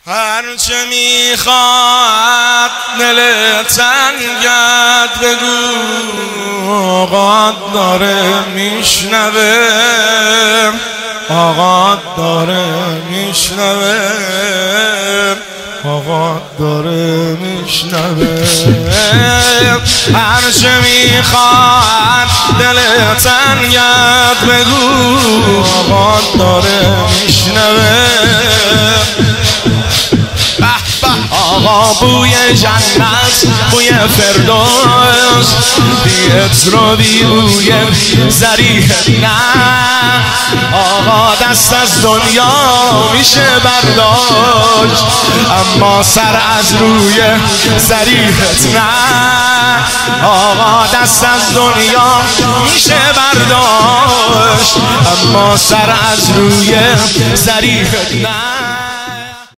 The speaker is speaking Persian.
هرچه میخواد دل تنگت بگو، آقا داره میشنوه، آقا داره میشنوه، آقا داره میشنوه. هرچه میخواد دل تنگت بگو، آقا داره میشنوه. آقا بوی جنت، بوی فردوس، بی عطر و بی بوی ذریح نه. آقا دست از دنیا میشه برداشت، اما سر از روی ذریحت نه. آقا دست از دنیا میشه برداشت، اما سر از روی ذریحت نه.